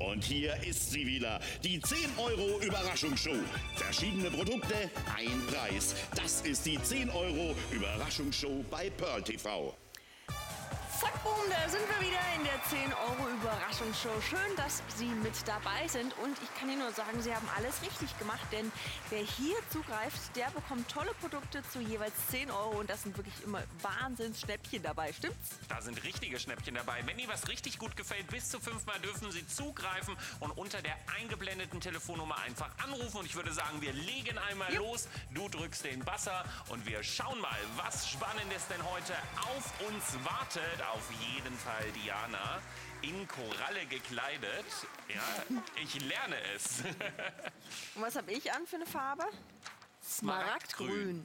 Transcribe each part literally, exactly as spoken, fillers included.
Und hier ist sie wieder, die zehn Euro Überraschungsshow. Verschiedene Produkte, ein Preis. Das ist die zehn Euro Überraschungsshow bei Pearl T V. Zack, boom, da sind wir wieder in der zehn Euro Überraschungsshow. Schön, dass Sie mit dabei sind. Und ich kann Ihnen nur sagen, Sie haben alles richtig gemacht. Denn wer hier zugreift, der bekommt tolle Produkte zu jeweils zehn Euro. Und das sind wirklich immer Wahnsinns-Schnäppchen dabei. Stimmt's? Da sind richtige Schnäppchen dabei. Wenn Ihnen was richtig gut gefällt, bis zu fünfmal dürfen Sie zugreifen und unter der eingeblendeten Telefonnummer einfach anrufen. Und ich würde sagen, wir legen einmal Jupp. los. Du drückst den Buzzer und wir schauen mal, was Spannendes denn heute auf uns wartet. Auf jeden Fall Diana, in Koralle gekleidet. Ja, ich lerne es. Und was habe ich an für eine Farbe? Smaragdgrün.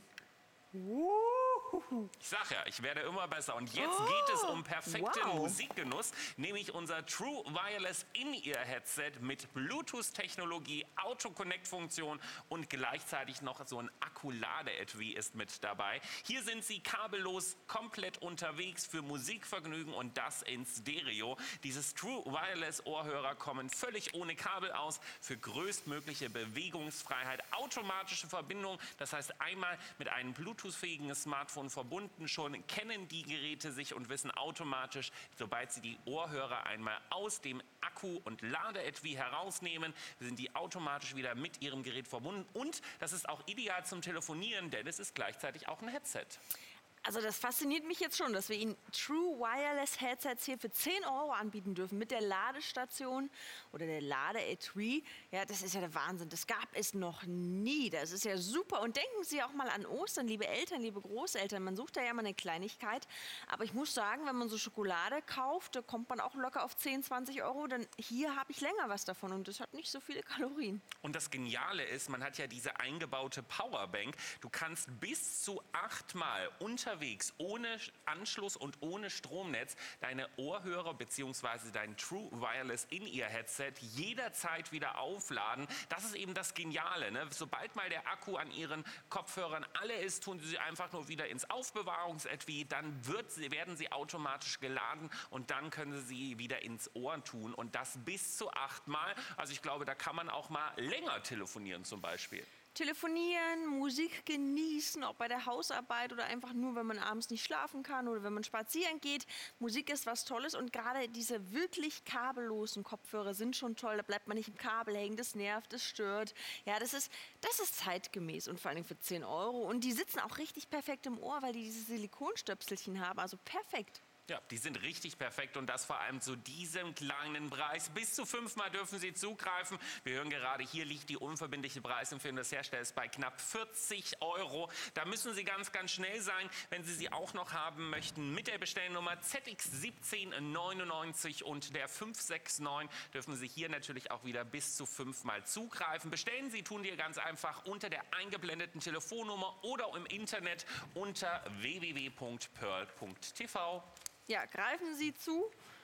Uhuhu. Ich sag ja, ich werde immer besser. Und jetzt geht es um perfekten wow. Musikgenuss, nämlich unser True Wireless In-Ear-Headset mit Bluetooth-Technologie, Auto-Connect-Funktion und gleichzeitig noch so ein Akku-Lade-Etui ist mit dabei. Hier sind Sie kabellos komplett unterwegs für Musikvergnügen und das in Stereo. Dieses True Wireless-Ohrhörer kommen völlig ohne Kabel aus für größtmögliche Bewegungsfreiheit, automatische Verbindung. Das heißt, einmal mit einem Bluetooth-fähigen Smartphone verbunden, schon kennen die Geräte sich und wissen automatisch, sobald sie die Ohrhörer einmal aus dem Akku- und Ladeetui herausnehmen, sind die automatisch wieder mit ihrem Gerät verbunden. Und das ist auch ideal zum Telefonieren, denn es ist gleichzeitig auch ein Headset. Also das fasziniert mich jetzt schon, dass wir Ihnen True Wireless Headsets hier für zehn Euro anbieten dürfen mit der Ladestation oder der Ladeetui. Ja, das ist ja der Wahnsinn. Das gab es noch nie. Das ist ja super. Und denken Sie auch mal an Ostern, liebe Eltern, liebe Großeltern. Man sucht da ja mal eine Kleinigkeit. Aber ich muss sagen, wenn man so Schokolade kauft, da kommt man auch locker auf zehn, zwanzig Euro. Dann hier habe ich länger was davon und das hat nicht so viele Kalorien. Und das Geniale ist, man hat ja diese eingebaute Powerbank. Du kannst bis zu achtmal unterwegs ohne Anschluss und ohne Stromnetz deine Ohrhörer bzw. dein True Wireless In-Ear-Headset jederzeit wieder aufladen. Das ist eben das Geniale. Ne? Sobald mal der Akku an Ihren Kopfhörern alle ist, tun Sie sie einfach nur wieder ins Aufbewahrungsetui. Dann wird sie, werden sie automatisch geladen und dann können Sie sie wieder ins Ohr tun. Und das bis zu achtmal. Also ich glaube, da kann man auch mal länger telefonieren zum Beispiel. Telefonieren, Musik genießen, auch bei der Hausarbeit oder einfach nur, wenn man abends nicht schlafen kann oder wenn man spazieren geht. Musik ist was Tolles und gerade diese wirklich kabellosen Kopfhörer sind schon toll. Da bleibt man nicht im Kabel hängen, das nervt, das stört. Ja, das ist, das ist zeitgemäß und vor allem für zehn Euro. Und die sitzen auch richtig perfekt im Ohr, weil die diese Silikonstöpselchen haben. Also perfekt. Ja, die sind richtig perfekt und das vor allem zu diesem kleinen Preis. Bis zu fünfmal dürfen Sie zugreifen. Wir hören gerade, hier liegt die unverbindliche Preisempfehlung des Herstellers bei knapp vierzig Euro. Da müssen Sie ganz, ganz schnell sein, wenn Sie sie auch noch haben möchten. Mit der Bestellnummer Z X siebzehn neunundneunzig und der fünf sechs neun dürfen Sie hier natürlich auch wieder bis zu fünfmal zugreifen. Bestellen Sie, tun die ganz einfach unter der eingeblendeten Telefonnummer oder im Internet unter w w w punkt pearl punkt t v. Ja, greifen Sie zu.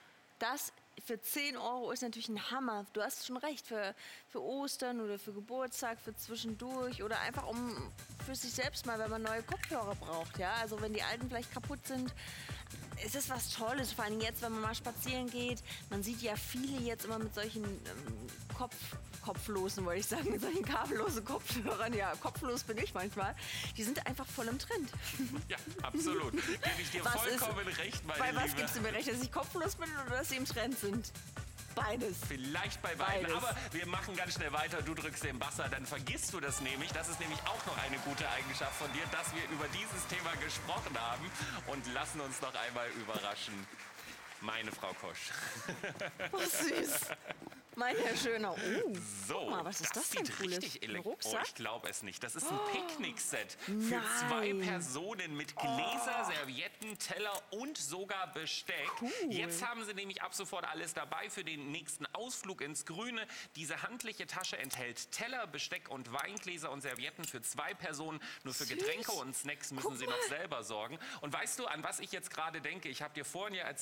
Das für zehn Euro ist natürlich ein Hammer. Du hast schon recht, für, für Ostern oder für Geburtstag, für zwischendurch oder einfach um für sich selbst mal, wenn man neue Kopfhörer braucht. Ja? Also wenn die alten vielleicht kaputt sind. Es ist was Tolles, vor allem jetzt, wenn man mal spazieren geht. Man sieht ja viele jetzt immer mit solchen ähm, Kopf, kopflosen, wollte ich sagen, mit solchen kabellosen Kopfhörern. Ja, kopflos bin ich manchmal. Die sind einfach voll im Trend. Ja, absolut. Gebe ich dir Was vollkommen ist, recht, meine Bei was Liebe. gibst du mir recht, dass ich kopflos bin oder dass sie im Trend sind? Beides. Vielleicht bei beiden, Beides. aber wir machen ganz schnell weiter. Du drückst den Buzzer, dann vergisst du das nämlich. Das ist nämlich auch noch eine gute Eigenschaft von dir, dass wir über dieses Thema gesprochen haben und lassen uns noch einmal überraschen. Meine Frau Kosch. Oh, süß. Mein Herr Schöner. Oh, So, guck mal, was ist das, das denn sieht Cooles? richtig Ein elegant aus. Oh, Rucksack? ich glaube es nicht. Das ist ein Oh, Picknickset für nein. zwei Personen mit Gläser, Oh. Servietten, Teller und sogar Besteck. Cool. Jetzt haben sie nämlich ab sofort alles dabei für den nächsten Ausflug ins Grüne. Diese handliche Tasche enthält Teller, Besteck und Weingläser und Servietten für zwei Personen. Nur für Süß. Getränke und Snacks müssen Guck sie mal. noch selber sorgen. Und weißt du, an was ich jetzt gerade denke? Ich habe dir vorhin ja erzählt, dass ich immer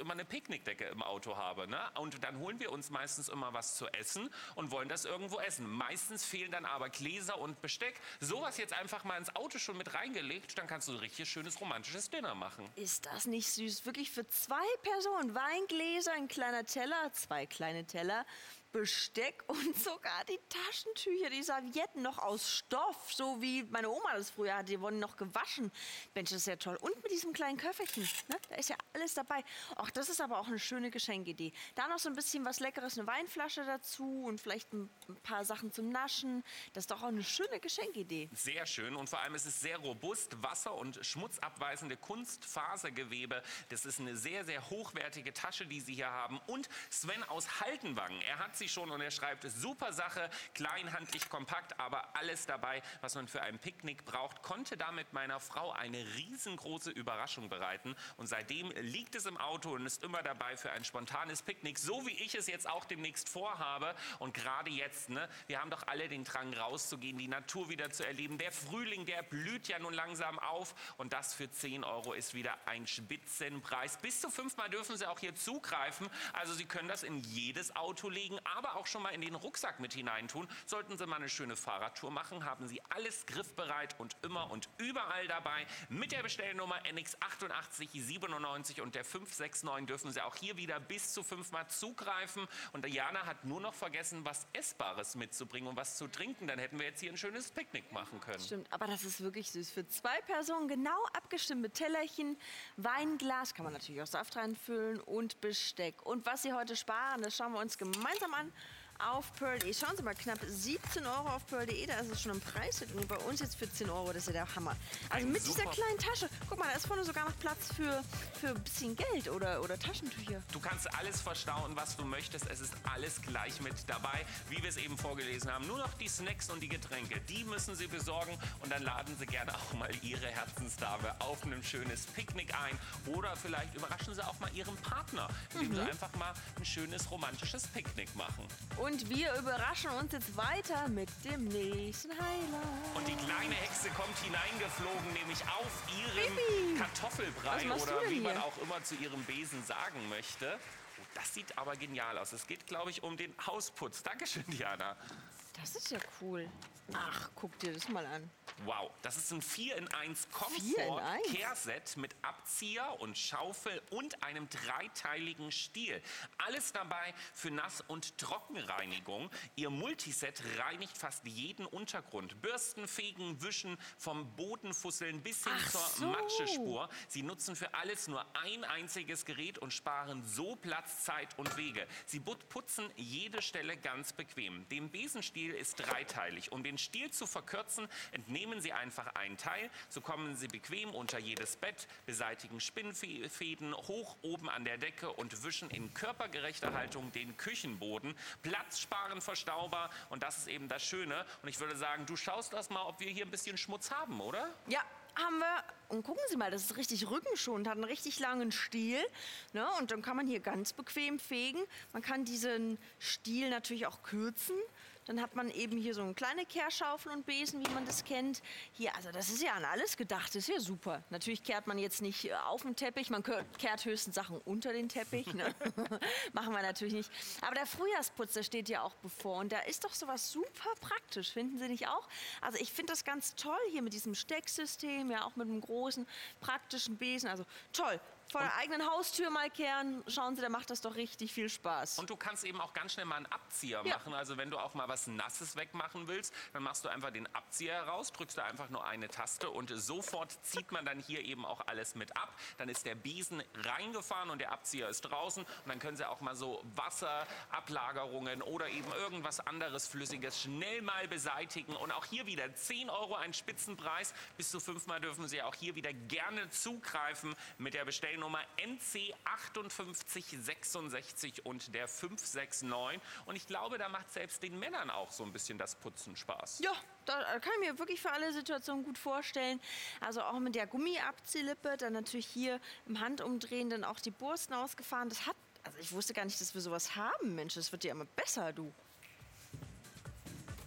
immer eine Picknickdecke im Auto habe. Ne? Und dann holen wir uns meistens immer was zu essen und wollen das irgendwo essen. Meistens fehlen dann aber Gläser und Besteck. Sowas jetzt einfach mal ins Auto schon mit reingelegt, dann kannst du ein richtig schönes romantisches Dinner machen. Ist das nicht süß? Wirklich für zwei Personen. Weingläser, ein kleiner Teller, zwei kleine Teller, Besteck und sogar die Taschentücher, die Servietten noch aus Stoff, so wie meine Oma das früher hatte. Die wurden noch gewaschen. Mensch, das ist ja toll. Und mit diesem kleinen Köfferchen, ne? Da ist ja alles dabei. Auch das ist aber auch eine schöne Geschenkidee. Da noch so ein bisschen was Leckeres, eine Weinflasche dazu und vielleicht ein paar Sachen zum Naschen. Das ist doch auch eine schöne Geschenkidee. Sehr schön und vor allem ist es sehr robust, wasser- und schmutzabweisende Kunstfasergewebe. Das ist eine sehr, sehr hochwertige Tasche, die Sie hier haben. Und Sven aus Haltenwangen, er hat sie schon und er schreibt, super Sache, klein, handlich, kompakt, aber alles dabei, was man für ein Picknick braucht, konnte damit meiner Frau eine riesengroße Überraschung bereiten und seitdem liegt es im Auto und ist immer dabei für ein spontanes Picknick, so wie ich es jetzt auch demnächst vorhabe und gerade jetzt, ne, wir haben doch alle den Drang rauszugehen, die Natur wieder zu erleben, der Frühling, der blüht ja nun langsam auf und das für zehn Euro ist wieder ein Spitzenpreis. Bis zu fünfmal dürfen Sie auch hier zugreifen, also Sie können das in jedes Auto legen, aber auch schon mal in den Rucksack mit hineintun. Sollten Sie mal eine schöne Fahrradtour machen, haben Sie alles griffbereit und immer und überall dabei. Mit der Bestellnummer N X achtundachtzig siebenundneunzig und der fünf sechs neun dürfen Sie auch hier wieder bis zu fünfmal zugreifen. Und Diana hat nur noch vergessen, was Essbares mitzubringen und was zu trinken. Dann hätten wir jetzt hier ein schönes Picknick machen können. Stimmt, aber das ist wirklich süß. Für zwei Personen genau abgestimmt mit Tellerchen, Weinglas, kann man natürlich auch Saft reinfüllen und Besteck. Und was Sie heute sparen, das schauen wir uns gemeinsam an auf Pearl Punkt de. Schauen Sie mal, knapp siebzehn Euro auf Pearl Punkt de, da ist es schon im Preis. Und bei uns jetzt für zehn Euro, das ist ja der Hammer. Also Ein mit super- dieser kleinen Tasche. Guck mal, da ist vorne sogar noch Platz für, für ein bisschen Geld oder, oder Taschentücher. Du kannst alles verstauen, was du möchtest. Es ist alles gleich mit dabei, wie wir es eben vorgelesen haben. Nur noch die Snacks und die Getränke, die müssen Sie besorgen. Und dann laden Sie gerne auch mal Ihre Herzensdame auf ein schönes Picknick ein. Oder vielleicht überraschen Sie auch mal Ihren Partner, indem Sie einfach mal ein schönes romantisches Picknick machen. Und wir überraschen uns jetzt weiter mit dem nächsten Highlight. Und die kleine Hexe kommt hineingeflogen, nämlich auf ihren Bibi, Kartoffelbrei was machst du oder denn wie man hier? auch immer zu ihrem Besen sagen möchte. Oh, das sieht aber genial aus. Es geht, glaube ich, um den Hausputz. Dankeschön, Diana. Das ist ja cool. Ach, guck dir das mal an. Wow, das ist ein vier in eins vier in eins? Komfort-Kehrset mit Abzieher und Schaufel und einem dreiteiligen Stiel. Alles dabei für Nass- und Trockenreinigung. Ihr Multiset reinigt fast jeden Untergrund. Bürsten, fegen, wischen, vom Bodenfusseln bis hin Ach zur so. Matschespur. Sie nutzen für alles nur ein einziges Gerät und sparen so Platz, Zeit und Wege. Sie put- putzen jede Stelle ganz bequem. Dem Besenstiel ist dreiteilig. Um den Stiel zu verkürzen, entnehmen Sie einfach einen Teil, so kommen Sie bequem unter jedes Bett, beseitigen Spinnfäden hoch oben an der Decke und wischen in körpergerechter Haltung den Küchenboden. Platz sparen, verstaubar und das ist eben das Schöne. Und ich würde sagen, du schaust erst mal, ob wir hier ein bisschen Schmutz haben, oder? Ja, haben wir. Und gucken Sie mal, das ist richtig rückenschonend, hat einen richtig langen Stiel. Ne? Und dann kann man hier ganz bequem fegen. Man kann diesen Stiel natürlich auch kürzen. Dann hat man eben hier so eine kleine Kehrschaufel und Besen, wie man das kennt. Hier, also das ist ja an alles gedacht, das ist ja super. Natürlich kehrt man jetzt nicht äh, auf den Teppich, man kehrt kehrt höchstens Sachen unter den Teppich. Ne? Machen wir natürlich nicht. Aber der Frühjahrsputz, der steht ja auch bevor. Und da ist doch sowas super praktisch, finden Sie nicht auch? Also ich finde das ganz toll hier mit diesem Stecksystem, ja auch mit einem großen praktischen Besen. Also toll. Vor der eigenen Haustür mal kehren, schauen Sie, da macht das doch richtig viel Spaß. Und du kannst eben auch ganz schnell mal einen Abzieher Ja. machen. Also wenn du auch mal was Nasses wegmachen willst, dann machst du einfach den Abzieher heraus, drückst da einfach nur eine Taste und sofort zieht man dann hier eben auch alles mit ab. Dann ist der Besen reingefahren und der Abzieher ist draußen. Und dann können Sie auch mal so Wasserablagerungen oder eben irgendwas anderes Flüssiges schnell mal beseitigen. Und auch hier wieder zehn Euro ein Spitzenpreis. Bis zu fünfmal dürfen Sie auch hier wieder gerne zugreifen mit der Bestellnummer N C achtundfünfzig sechsundsechzig und der fünf sechs neun. Und ich glaube, da macht selbst den Männern auch so ein bisschen das Putzen Spaß. Ja, da kann ich mir wirklich für alle Situationen gut vorstellen. Also auch mit der Gummiabziehlippe, dann natürlich hier im Handumdrehen dann auch die Borsten ausgefahren. Das hat, also ich wusste gar nicht, dass wir sowas haben, Mensch, das wird ja immer besser, du.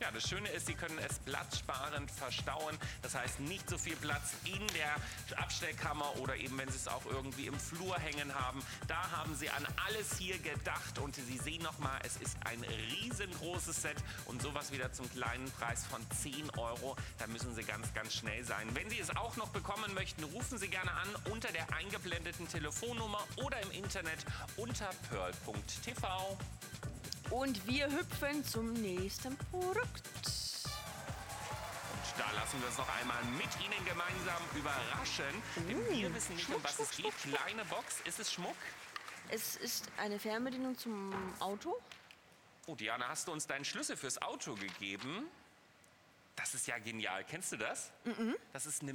Ja, das Schöne ist, Sie können es platzsparend verstauen. Das heißt, nicht so viel Platz in der Abstellkammer oder eben, wenn Sie es auch irgendwie im Flur hängen haben. Da haben Sie an alles hier gedacht und Sie sehen nochmal, es ist ein riesengroßes Set und sowas wieder zum kleinen Preis von zehn Euro. Da müssen Sie ganz, ganz schnell sein. Wenn Sie es auch noch bekommen möchten, rufen Sie gerne an unter der eingeblendeten Telefonnummer oder im Internet unter pearl punkt t v. Und wir hüpfen zum nächsten Produkt. Da lassen wir es noch einmal mit Ihnen gemeinsam überraschen. Denn wir wissen nicht, um was es geht. Kleine Box, ist es Schmuck? Es ist eine Fernbedienung zum Auto. Oh, Diana, hast du uns deinen Schlüssel fürs Auto gegeben? Das ist ja genial. Kennst du das? Mhm. Das ist eine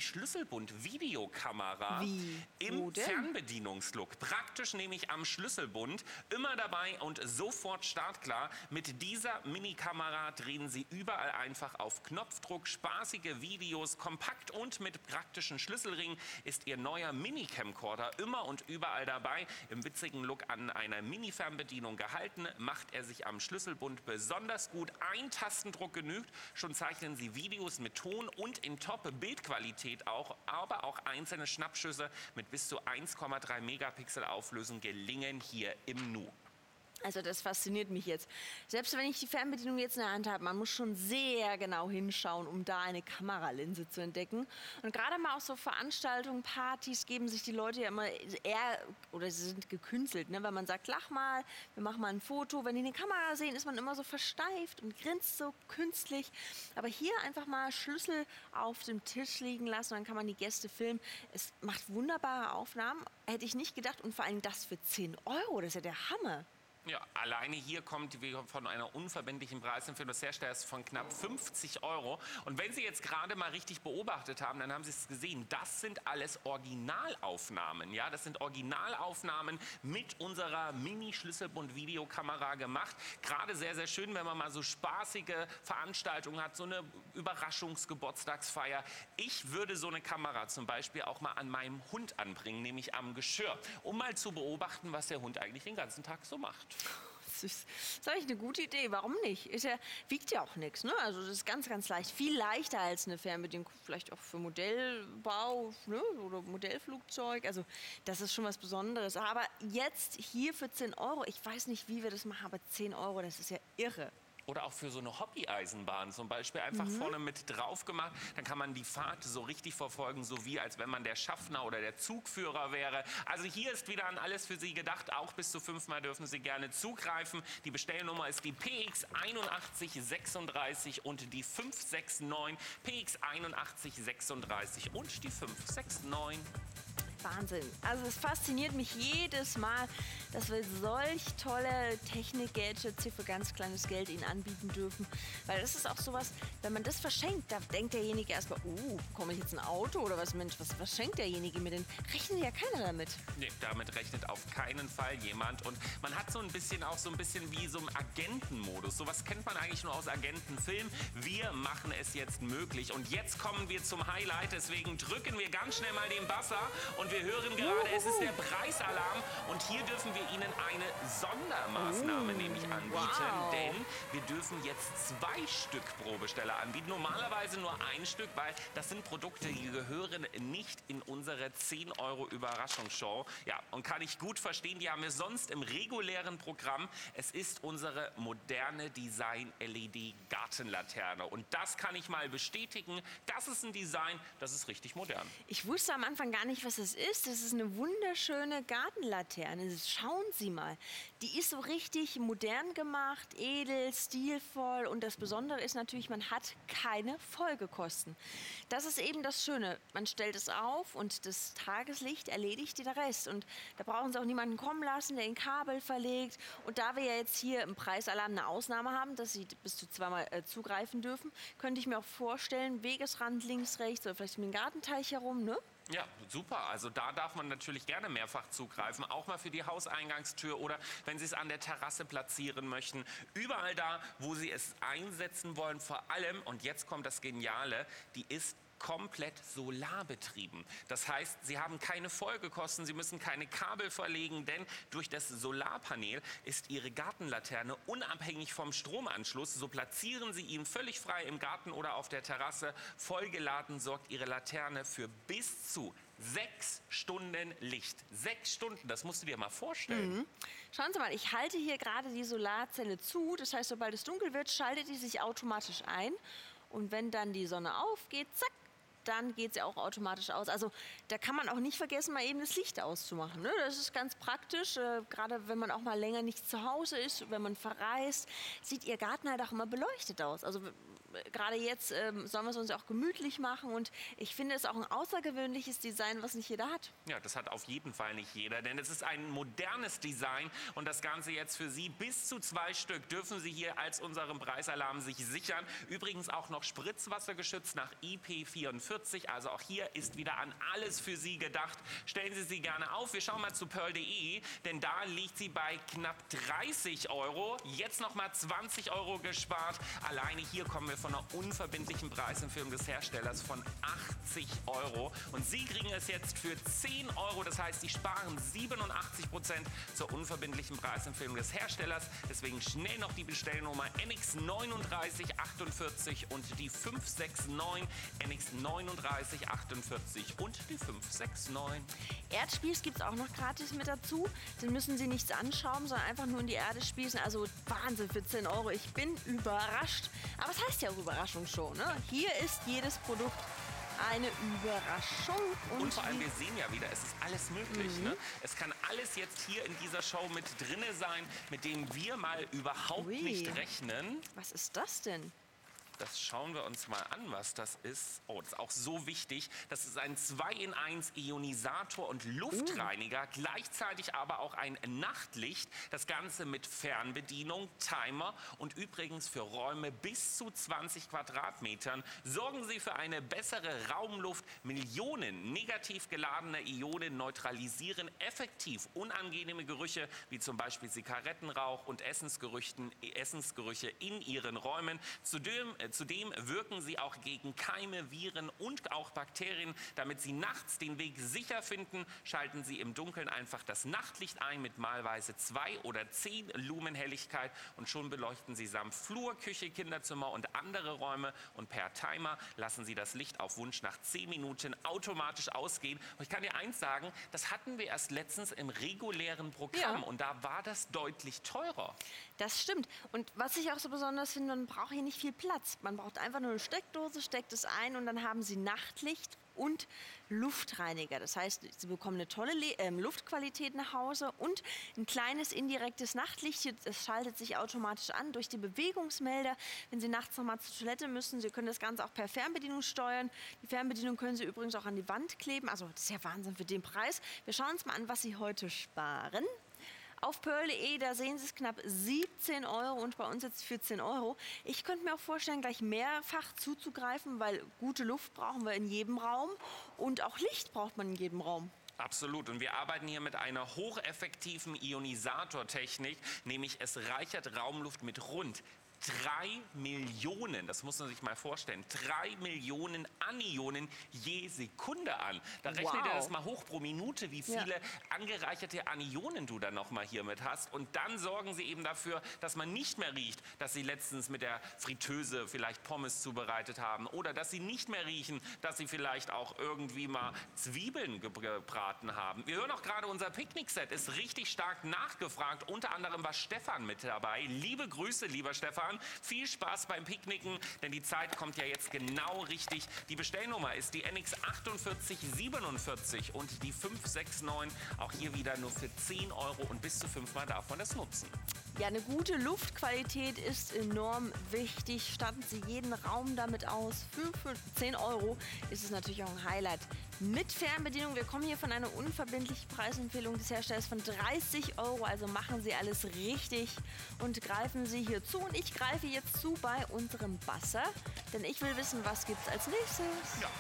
Mini-Schlüsselbund-Videokamera Wie? im Wo denn? Fernbedienungslook. Praktisch nämlich am Schlüsselbund. Immer dabei und sofort startklar. Mit dieser Mini-Kamera drehen Sie überall einfach auf Knopfdruck spaßige Videos. Kompakt und mit praktischen Schlüsselringen ist Ihr neuer Mini-Camcorder immer und überall dabei. Im witzigen Look an einer Mini-Fernbedienung gehalten, macht er sich am Schlüsselbund besonders gut. Ein Tastendruck genügt. Schon zeichnen Sie Videos mit Ton und in Top-Bildqualität auch, aber auch einzelne Schnappschüsse mit bis zu eins Komma drei Megapixel Auflösung gelingen hier im Nu. Also das fasziniert mich jetzt. Selbst wenn ich die Fernbedienung jetzt in der Hand habe, man muss schon sehr genau hinschauen, um da eine Kameralinse zu entdecken. Und gerade mal auf so Veranstaltungen, Partys geben sich die Leute ja immer eher, oder sie sind gekünstelt, ne? Wenn man sagt, lach mal, wir machen mal ein Foto. Wenn die eine Kamera sehen, ist man immer so versteift und grinst so künstlich. Aber hier einfach mal Schlüssel auf dem Tisch liegen lassen, dann kann man die Gäste filmen. Es macht wunderbare Aufnahmen, hätte ich nicht gedacht. Und vor allem das für zehn Euro, das ist ja der Hammer. Ja, alleine hier kommt wir von einer unverbindlichen Preisempfehlung des Herstellers von knapp fünfzig Euro. Und wenn Sie jetzt gerade mal richtig beobachtet haben, dann haben Sie es gesehen, das sind alles Originalaufnahmen. Ja, das sind Originalaufnahmen mit unserer Mini-Schlüsselbund-Videokamera gemacht. Gerade sehr, sehr schön, wenn man mal so spaßige Veranstaltungen hat, so eine Überraschungsgeburtstagsfeier. Ich würde so eine Kamera zum Beispiel auch mal an meinem Hund anbringen, nämlich am Geschirr, um mal zu beobachten, was der Hund eigentlich den ganzen Tag so macht. Das ist, das ist eigentlich eine gute Idee. Warum nicht? Ist ja, wiegt ja auch nichts. Ne? Also das ist ganz, ganz leicht. Viel leichter als eine Fernbedienung. Vielleicht auch für Modellbau, ne? Oder Modellflugzeug. Also das ist schon was Besonderes. Aber jetzt hier für zehn Euro. Ich weiß nicht, wie wir das machen, aber zehn Euro, das ist ja irre. Oder auch für so eine Hobby-Eisenbahn zum Beispiel einfach mhm. vorne mit drauf gemacht. Dann kann man die Fahrt so richtig verfolgen, so wie als wenn man der Schaffner oder der Zugführer wäre. Also hier ist wieder an alles für Sie gedacht. Auch bis zu fünfmal dürfen Sie gerne zugreifen. Die Bestellnummer ist die P X einundachtzig sechsunddreißig und die fünf sechs neun. P X einundachtzig sechsunddreißig und die fünf sechs neun. Wahnsinn. Also es fasziniert mich jedes Mal, dass wir solch tolle Technik-Gadgets hier für ganz kleines Geld Ihnen anbieten dürfen. Weil das ist auch sowas, wenn man das verschenkt, da denkt derjenige erstmal, oh, bekomme ich jetzt ein Auto oder was, Mensch, was, was schenkt derjenige mir denn? Rechnet ja keiner damit. Nee, damit rechnet auf keinen Fall jemand. Und man hat so ein bisschen auch so ein bisschen wie so einen Agentenmodus. Sowas kennt man eigentlich nur aus Agentenfilmen. Wir machen es jetzt möglich. Und jetzt kommen wir zum Highlight. Deswegen drücken wir ganz schnell mal den Buzzer und wir hören gerade, es ist der Preisalarm und hier dürfen wir Ihnen eine Sondermaßnahme uh, nämlich anbieten, wow. denn wir dürfen jetzt zwei Stück pro Besteller anbieten. Normalerweise nur ein Stück, weil das sind Produkte, die gehören nicht in unsere zehn Euro Überraschungsshow. Ja, und kann ich gut verstehen, die haben wir sonst im regulären Programm. Es ist unsere moderne Design-L E D-Gartenlaterne und das kann ich mal bestätigen. Das ist ein Design, das ist richtig modern. Ich wusste am Anfang gar nicht, was das ist. Das ist eine wunderschöne Gartenlaterne. Schauen Sie mal. Die ist so richtig modern gemacht, edel, stilvoll. Und das Besondere ist natürlich, man hat keine Folgekosten. Das ist eben das Schöne. Man stellt es auf und das Tageslicht erledigt den Rest. Und da brauchen Sie auch niemanden kommen lassen, der ein Kabel verlegt. Und da wir ja jetzt hier im Preisalarm eine Ausnahme haben, dass Sie bis zu zweimal äh, zugreifen dürfen, könnte ich mir auch vorstellen, Wegesrand links, rechts oder vielleicht um den Gartenteich herum, ne? Ja, super. Also da darf man natürlich gerne mehrfach zugreifen, auch mal für die Hauseingangstür oder wenn Sie es an der Terrasse platzieren möchten. Überall da, wo Sie es einsetzen wollen, vor allem, und jetzt kommt das Geniale, die ist komplett solarbetrieben. Das heißt, Sie haben keine Folgekosten, Sie müssen keine Kabel verlegen, denn durch das Solarpanel ist Ihre Gartenlaterne unabhängig vom Stromanschluss. So platzieren Sie ihn völlig frei im Garten oder auf der Terrasse. Vollgeladen sorgt Ihre Laterne für bis zu sechs Stunden Licht. Sechs Stunden, das musst du dir mal vorstellen. Mhm. Schauen Sie mal, ich halte hier gerade die Solarzelle zu. Das heißt, sobald es dunkel wird, schaltet die sich automatisch ein. Und wenn dann die Sonne aufgeht, zack, dann geht sie auch automatisch aus. Also da kann man auch nicht vergessen, mal eben das Licht auszumachen. Ne? Das ist ganz praktisch, äh, gerade wenn man auch mal länger nicht zu Hause ist, wenn man verreist, sieht Ihr Garten halt auch immer beleuchtet aus. Also gerade jetzt ähm, sollen wir es uns auch gemütlich machen und ich finde es auch ein außergewöhnliches Design, was nicht jeder hat. Ja, das hat auf jeden Fall nicht jeder, denn es ist ein modernes Design und das Ganze jetzt für Sie bis zu zwei Stück dürfen Sie hier als unseren Preisalarm sich sichern. Übrigens auch noch spritzwassergeschützt nach I P vierundvierzig, also auch hier ist wieder an alles für Sie gedacht. Stellen Sie sie gerne auf. Wir schauen mal zu pearl punkt de, denn da liegt sie bei knapp dreißig Euro. Jetzt noch mal zwanzig Euro gespart. Alleine hier kommen wir von einer unverbindlichen Preisempfehlung des Herstellers von achtzig Euro. Und Sie kriegen es jetzt für zehn Euro. Das heißt, Sie sparen siebenundachtzig Prozent zur unverbindlichen Preisempfehlung des Herstellers. Deswegen schnell noch die Bestellnummer N X neununddreißig achtundvierzig und die fünf sechs neun. N X neununddreißig achtundvierzig und die fünf sechs neun. Erdspieß gibt es auch noch gratis mit dazu. Den müssen Sie nichts anschrauben, sondern einfach nur in die Erde spießen. Also Wahnsinn für zehn Euro. Ich bin überrascht. Aber es heißt ja auch Überraschungsshow, ne? Hier ist jedes Produkt eine Überraschung. Und, und vor allem, wir sehen ja wieder, es ist alles möglich. Mhm. Ne? Es kann alles jetzt hier in dieser Show mit drinne sein, mit dem wir mal überhaupt Ui. nicht rechnen. Was ist das denn? Das schauen wir uns mal an, was das ist. Oh, das ist auch so wichtig. Das ist ein zwei in eins Ionisator und Luftreiniger, uh. gleichzeitig aber auch ein Nachtlicht. Das Ganze mit Fernbedienung, Timer und übrigens für Räume bis zu zwanzig Quadratmetern. Sorgen Sie für eine bessere Raumluft. Millionen negativ geladene Ionen neutralisieren effektiv unangenehme Gerüche, wie zum Beispiel Zigarettenrauch und Essensgerüchten, Essensgerüche in Ihren Räumen. Zudem Zudem wirken sie auch gegen Keime, Viren und auch Bakterien. Damit Sie nachts den Weg sicher finden, schalten Sie im Dunkeln einfach das Nachtlicht ein mit malweise zwei oder zehn Lumen Helligkeit und schon beleuchten Sie samt Flur, Küche, Kinderzimmer und andere Räume. Und per Timer lassen Sie das Licht auf Wunsch nach zehn Minuten automatisch ausgehen. Und ich kann dir eins sagen, das hatten wir erst letztens im regulären Programm ja. und da war das deutlich teurer. Das stimmt. Und was ich auch so besonders finde, man braucht hier nicht viel Platz. Man braucht einfach nur eine Steckdose, steckt es ein und dann haben Sie Nachtlicht und Luftreiniger. Das heißt, Sie bekommen eine tolle Le äh, Luftqualität nach Hause und ein kleines indirektes Nachtlicht. Das schaltet sich automatisch an durch die Bewegungsmelder. Wenn Sie nachts noch mal zur Toilette müssen, Sie können das Ganze auch per Fernbedienung steuern. Die Fernbedienung können Sie übrigens auch an die Wand kleben. Also das ist ja Wahnsinn für den Preis. Wir schauen uns mal an, was Sie heute sparen. Auf pearl punkt de, da sehen Sie es knapp siebzehn Euro und bei uns jetzt vierzehn Euro. Ich könnte mir auch vorstellen, gleich mehrfach zuzugreifen, weil gute Luft brauchen wir in jedem Raum und auch Licht braucht man in jedem Raum. Absolut. Und wir arbeiten hier mit einer hocheffektiven Ionisatortechnik, nämlich es reichert Raumluft mit rund drei Millionen, das muss man sich mal vorstellen, drei Millionen Anionen je Sekunde an. Da rechnet wow. ihr das mal hoch pro Minute, wie viele ja. angereicherte Anionen du dann noch mal hier mit hast. Und dann sorgen sie eben dafür, dass man nicht mehr riecht, dass sie letztens mit der Fritteuse vielleicht Pommes zubereitet haben oder dass sie nicht mehr riechen, dass sie vielleicht auch irgendwie mal Zwiebeln gebraten haben. Wir hören auch gerade, unser Picknick-Set ist richtig stark nachgefragt. Unter anderem war Stefan mit dabei. Liebe Grüße, lieber Stefan. Viel Spaß beim Picknicken, denn die Zeit kommt ja jetzt genau richtig. Die Bestellnummer ist die N X achtundvierzig siebenundvierzig und die fünf sechs neun. Auch hier wieder nur für zehn Euro und bis zu fünfmal darf man das nutzen. Ja, eine gute Luftqualität ist enorm wichtig. Statten Sie jeden Raum damit aus. Für zehn Euro ist es natürlich auch ein Highlight. Mit Fernbedienung. Wir kommen hier von einer unverbindlichen Preisempfehlung des Herstellers von dreißig Euro. Also machen Sie alles richtig und greifen Sie hier zu. Und ich greife jetzt zu bei unserem Basser, denn ich will wissen, was gibt es als nächstes. Ja.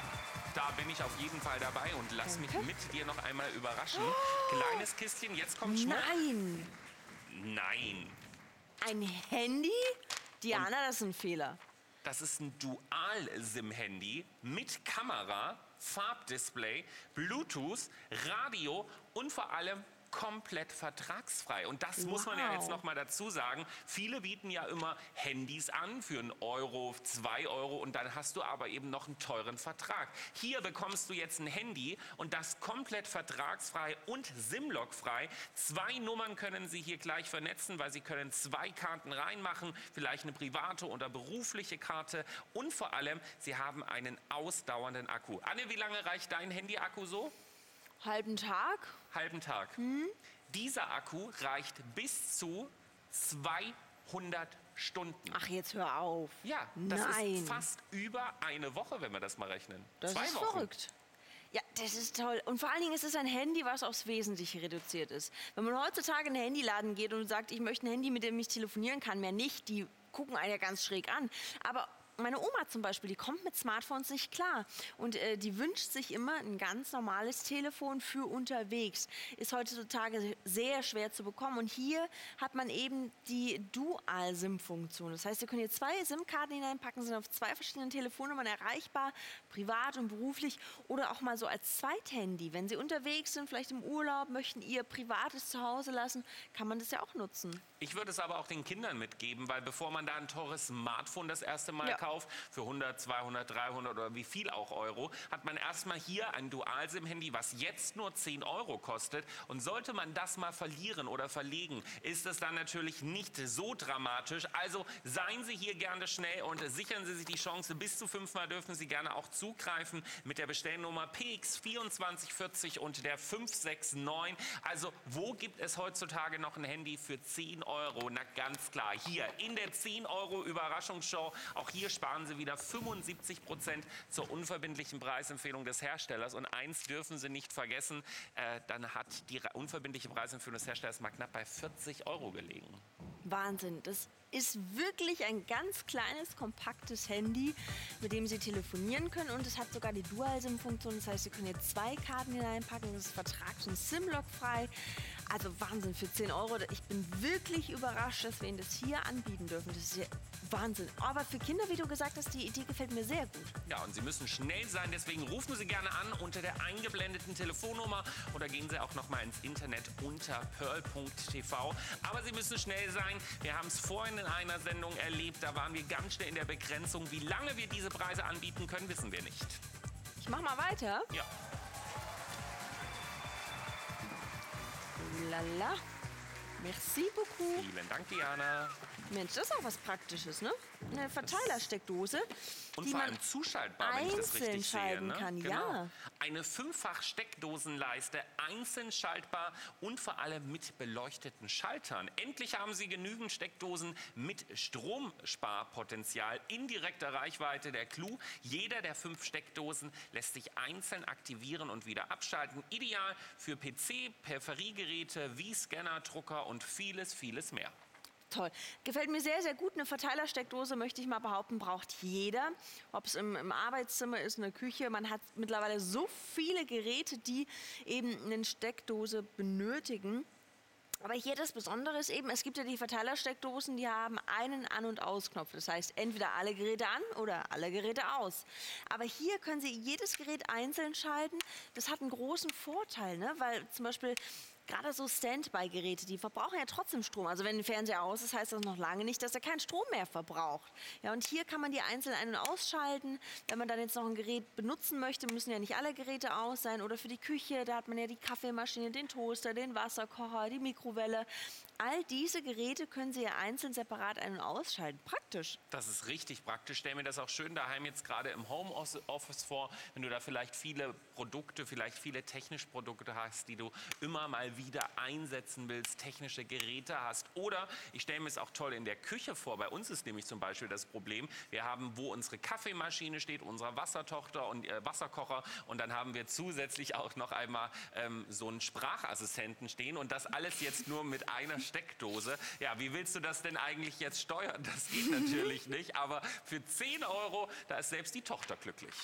Da bin ich auf jeden Fall dabei und lass Danke. mich mit dir noch einmal überraschen. Oh. Kleines Kistchen, jetzt kommt Schmuck. Nein! Nein. Ein Handy? Diana, und das ist ein Fehler. Das ist ein Dual-SIM-Handy mit Kamera, Farbdisplay, Bluetooth, Radio und vor allem komplett vertragsfrei. Und das wow. muss man ja jetzt noch mal dazu sagen. Viele bieten ja immer Handys an für einen Euro, zwei Euro und dann hast du aber eben noch einen teuren Vertrag. Hier bekommst du jetzt ein Handy und das komplett vertragsfrei und SIM-Lock-frei. Zwei Nummern können Sie hier gleich vernetzen, weil Sie können zwei Karten reinmachen, vielleicht eine private oder berufliche Karte und vor allem, Sie haben einen ausdauernden Akku. Anne, wie lange reicht dein Handy-Akku so? Halben Tag. Halben Tag. Hm. Dieser Akku reicht bis zu zweihundert Stunden. Ach, jetzt hör auf. Ja, das Nein. ist fast über eine Woche, wenn wir das mal rechnen. Das Zwei ist Wochen. verrückt. Ja, das ist toll. Und vor allen Dingen ist es ein Handy, was aufs Wesentliche reduziert ist. Wenn man heutzutage in den Handyladen geht und sagt, ich möchte ein Handy, mit dem ich telefonieren kann, mehr nicht, die gucken einen ja ganz schräg an. Aber meine Oma zum Beispiel, die kommt mit Smartphones nicht klar. Und äh, die wünscht sich immer ein ganz normales Telefon für unterwegs. Ist heutzutage sehr schwer zu bekommen. Und hier hat man eben die Dual-SIM-Funktion. Das heißt, ihr könnt hier zwei SIM-Karten hineinpacken, sind auf zwei verschiedenen Telefonnummern erreichbar, privat und beruflich oder auch mal so als Zweithandy. Wenn Sie unterwegs sind, vielleicht im Urlaub, möchten Ihr Privates zu Hause lassen, kann man das ja auch nutzen. Ich würde es aber auch den Kindern mitgeben, weil bevor man da ein teures Smartphone das erste Mal ja. kauft, für hundert, zweihundert, dreihundert oder wie viel auch Euro, hat man erstmal hier ein Dual-SIM-Handy, was jetzt nur zehn Euro kostet. Und sollte man das mal verlieren oder verlegen, ist es dann natürlich nicht so dramatisch. Also seien Sie hier gerne schnell und sichern Sie sich die Chance. Bis zu fünfmal dürfen Sie gerne auch zugreifen mit der Bestellnummer P X vierundzwanzig vierzig und der fünf sechs neun. Also wo gibt es heutzutage noch ein Handy für zehn Euro? Na ganz klar, hier in der zehn Euro Überraschungsshow. Auch hier sparen Sie wieder fünfundsiebzig Prozent zur unverbindlichen Preisempfehlung des Herstellers. Und eins dürfen Sie nicht vergessen, äh, dann hat die unverbindliche Preisempfehlung des Herstellers mal knapp bei vierzig Euro gelegen. Wahnsinn, das ist wirklich ein ganz kleines, kompaktes Handy, mit dem Sie telefonieren können. Und es hat sogar die Dual-SIM-Funktion. Das heißt, Sie können hier zwei Karten hineinpacken. Das ist vertrags- und SIM-Lock-frei. Also Wahnsinn für zehn Euro. Ich bin wirklich überrascht, dass wir Ihnen das hier anbieten dürfen. Das ist ja Wahnsinn. Aber für Kinder, wie du gesagt hast, die Idee gefällt mir sehr gut. Ja, und Sie müssen schnell sein. Deswegen rufen Sie gerne an unter der eingeblendeten Telefonnummer oder gehen Sie auch noch mal ins Internet unter pearl punkt t v. Aber Sie müssen schnell sein. Wir haben es vorhin in einer Sendung erlebt. Da waren wir ganz schnell in der Begrenzung. Wie lange wir diese Preise anbieten können, wissen wir nicht. Ich mach mal weiter. Ja. Lala. Merci beaucoup. Vielen Dank, Diana. Mensch, das ist auch was Praktisches, ne? Eine Verteilersteckdose, und die vor man allem zuschaltbar, wenn ich das einzeln richtig sehe. schalten Ne? kann. Genau. Ja. Eine Fünffach-Steckdosenleiste, einzeln schaltbar und vor allem mit beleuchteten Schaltern. Endlich haben Sie genügend Steckdosen mit Stromsparpotenzial in direkter Reichweite. Der Clou: Jeder der fünf Steckdosen lässt sich einzeln aktivieren und wieder abschalten. Ideal für P C, Peripheriegeräte wie Scanner, Drucker und vieles, vieles mehr. Toll. Gefällt mir sehr, sehr gut. Eine Verteilersteckdose, möchte ich mal behaupten, braucht jeder. Ob es im, im Arbeitszimmer ist, in der Küche. Man hat mittlerweile so viele Geräte, die eben eine Steckdose benötigen. Aber hier das Besondere ist eben, es gibt ja die Verteilersteckdosen, die haben einen An- und Ausknopf. Das heißt, entweder alle Geräte an oder alle Geräte aus. Aber hier können Sie jedes Gerät einzeln schalten. Das hat einen großen Vorteil, ne? Weil zum Beispiel gerade so Standby-Geräte, die verbrauchen ja trotzdem Strom. Also wenn ein Fernseher aus ist, heißt das noch lange nicht, dass er keinen Strom mehr verbraucht. Ja, und hier kann man die einzeln ein- und ausschalten. Wenn man dann jetzt noch ein Gerät benutzen möchte, müssen ja nicht alle Geräte aus sein. Oder für die Küche, da hat man ja die Kaffeemaschine, den Toaster, den Wasserkocher, die Mikrowelle. All diese Geräte können Sie ja einzeln separat ein- und ausschalten. Praktisch. Das ist richtig praktisch. Stell mir das auch schön daheim jetzt gerade im Homeoffice vor, wenn du da vielleicht viele Produkte, vielleicht viele technische Produkte hast, die du immer mal wieder einsetzen willst, technische Geräte hast. Oder ich stelle mir es auch toll in der Küche vor. Bei uns ist nämlich zum Beispiel das Problem, wir haben, wo unsere Kaffeemaschine steht, unsere Wassertochter und äh, Wasserkocher, und dann haben wir zusätzlich auch noch einmal ähm, so einen Sprachassistenten stehen, und das alles jetzt nur mit einer Steckdose. Ja, wie willst du das denn eigentlich jetzt steuern? Das geht natürlich nicht, aber für zehn Euro, da ist selbst die Tochter glücklich.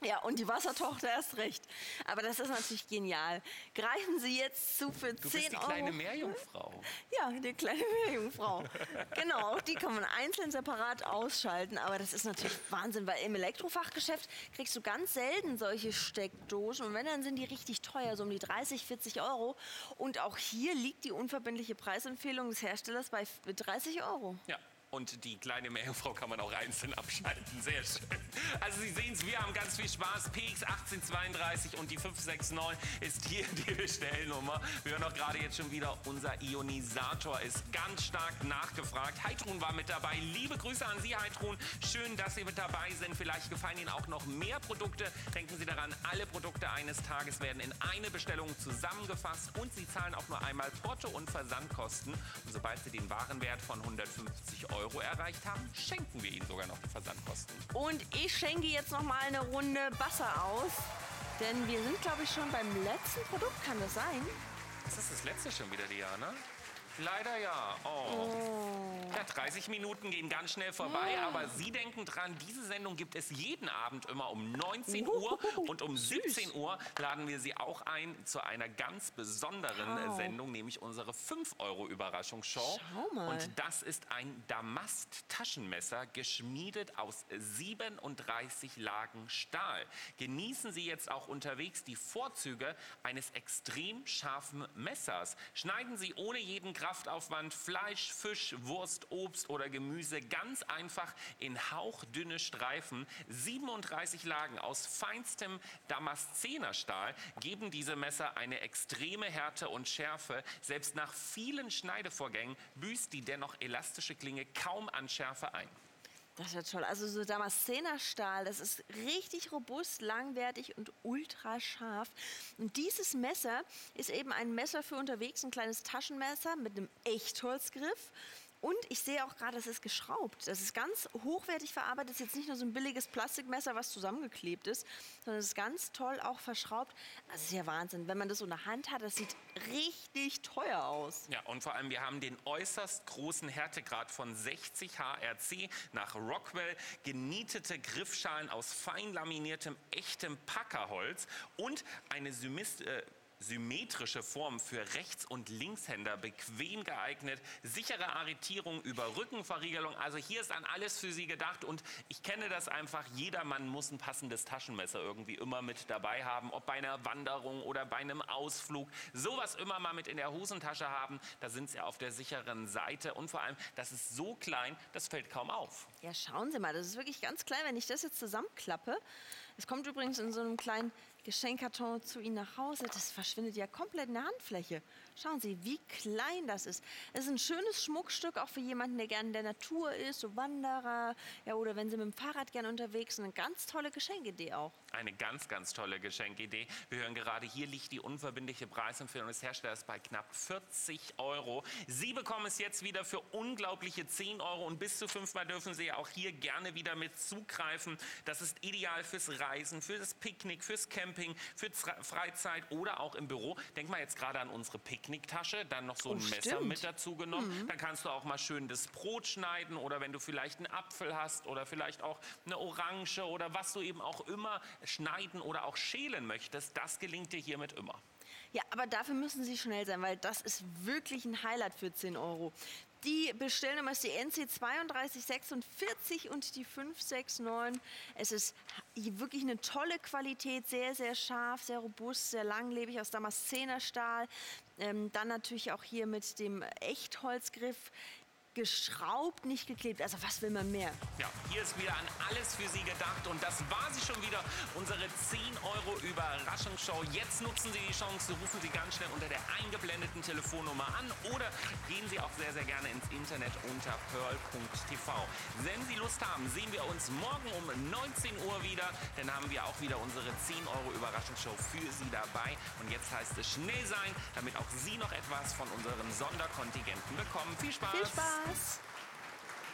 Ja, und die Wassertochter erst recht. Aber das ist natürlich genial. Greifen Sie jetzt zu für Du zehn bist die Euro. kleine Meerjungfrau. Ja, die kleine Meerjungfrau. Genau, die kann man einzeln separat ausschalten. Aber das ist natürlich Wahnsinn, weil im Elektrofachgeschäft kriegst du ganz selten solche Steckdosen. Und wenn, dann sind die richtig teuer, so um die dreißig, vierzig Euro. Und auch hier liegt die unverbindliche Preisempfehlung des Herstellers bei dreißig Euro. Ja. Und die kleine Meerjungfrau kann man auch einzeln abschalten. Sehr schön. Also Sie sehen es, wir haben ganz viel Spaß. P X achtzehn zweiunddreißig und die fünf sechs neun ist hier die Bestellnummer. Wir hören auch gerade jetzt schon wieder, unser Ionisator ist ganz stark nachgefragt. Heidrun war mit dabei. Liebe Grüße an Sie, Heidrun. Schön, dass Sie mit dabei sind. Vielleicht gefallen Ihnen auch noch mehr Produkte. Denken Sie daran, alle Produkte eines Tages werden in eine Bestellung zusammengefasst und Sie zahlen auch nur einmal Porto und Versandkosten. Und sobald Sie den Warenwert von hundertfünfzig Euro erreicht haben, schenken wir Ihnen sogar noch die Versandkosten. Und ich schenke jetzt noch mal eine Runde Wasser aus. Denn wir sind, glaube ich, schon beim letzten Produkt. Kann das sein? Ist das das letzte schon wieder, Diana? Leider ja. Oh. Oh. Ja, dreißig Minuten gehen ganz schnell vorbei, aber Sie denken dran, diese Sendung gibt es jeden Abend immer um neunzehn Uhr und um siebzehn Uhr laden wir Sie auch ein zu einer ganz besonderen Wow. Sendung, nämlich unsere fünf Euro Überraschungsshow. Schau mal. Und das ist ein Damast-Taschenmesser, geschmiedet aus siebenunddreißig Lagen Stahl. Genießen Sie jetzt auch unterwegs die Vorzüge eines extrem scharfen Messers. Schneiden Sie ohne jeden Kraftaufwand Fleisch, Fisch, Wurst, Obst oder Gemüse ganz einfach in hauchdünne Streifen. siebenunddreißig Lagen aus feinstem Damaszenerstahl geben diese Messer eine extreme Härte und Schärfe. Selbst nach vielen Schneidevorgängen büßt die dennoch elastische Klinge kaum an Schärfe ein. Das wird toll. Also so Damaszenerstahl, das ist richtig robust, langwertig und ultra scharf. Und dieses Messer ist eben ein Messer für unterwegs, ein kleines Taschenmesser mit einem Echtholzgriff. Und ich sehe auch gerade, das ist geschraubt. Das ist ganz hochwertig verarbeitet. Das ist jetzt nicht nur so ein billiges Plastikmesser, was zusammengeklebt ist, sondern es ist ganz toll auch verschraubt. Das ist ja Wahnsinn. Wenn man das so in der Hand hat, das sieht richtig teuer aus. Ja, und vor allem, wir haben den äußerst großen Härtegrad von sechzig H R C nach Rockwell, genietete Griffschalen aus fein laminiertem, echtem Packerholz und eine Symist äh, symmetrische Form für Rechts- und Linkshänder, bequem geeignet, sichere Arretierung über Rückenverriegelung. Also hier ist an alles für Sie gedacht und ich kenne das einfach, jeder Mann muss ein passendes Taschenmesser irgendwie immer mit dabei haben, ob bei einer Wanderung oder bei einem Ausflug, sowas immer mal mit in der Hosentasche haben, da sind Sie auf der sicheren Seite und vor allem, das ist so klein, das fällt kaum auf. Ja, schauen Sie mal, das ist wirklich ganz klein, wenn ich das jetzt zusammenklappe. Es kommt übrigens in so einem kleinen Geschenkkarton zu Ihnen nach Hause. Das verschwindet ja komplett in der Handfläche. Schauen Sie, wie klein das ist. Es ist ein schönes Schmuckstück, auch für jemanden, der gerne in der Natur ist, so Wanderer. Ja, oder wenn Sie mit dem Fahrrad gerne unterwegs sind. Eine ganz tolle Geschenkidee auch. Eine ganz, ganz tolle Geschenkidee. Wir hören gerade, hier liegt die unverbindliche Preisempfehlung des Herstellers bei knapp vierzig Euro. Sie bekommen es jetzt wieder für unglaubliche zehn Euro und bis zu fünfmal dürfen Sie auch hier gerne wieder mit zugreifen. Das ist ideal fürs Reisen, für das Picknick, fürs Camping, für Freizeit oder auch im Büro. Denk mal jetzt gerade an unsere Picknicktasche, dann noch so ein Oh, Messer stimmt. mit dazu genommen. Mhm. Dann kannst du auch mal schön das Brot schneiden oder wenn du vielleicht einen Apfel hast oder vielleicht auch eine Orange oder was du eben auch immer schneiden oder auch schälen möchtest, das gelingt dir hiermit immer. Ja, aber dafür müssen Sie schnell sein, weil das ist wirklich ein Highlight für zehn Euro. Die Bestellnummer ist die N C zweiunddreißig sechsundvierzig und die fünf sechs neun. Es ist wirklich eine tolle Qualität, sehr, sehr scharf, sehr robust, sehr langlebig aus Damaszenerstahl. Ähm, dann natürlich auch hier mit dem Echtholzgriff. Geschraubt, nicht geklebt. Also was will man mehr? Ja, hier ist wieder an alles für Sie gedacht und das war sie schon wieder, unsere zehn Euro Überraschungsshow. Jetzt nutzen Sie die Chance, rufen Sie ganz schnell unter der eingeblendeten Telefonnummer an oder gehen Sie auch sehr, sehr gerne ins Internet unter pearl punkt t v. Wenn Sie Lust haben, sehen wir uns morgen um neunzehn Uhr wieder, dann haben wir auch wieder unsere zehn Euro Überraschungsshow für Sie dabei. Und jetzt heißt es schnell sein, damit auch Sie noch etwas von unseren Sonderkontingenten bekommen. Viel Spaß! Viel Spaß!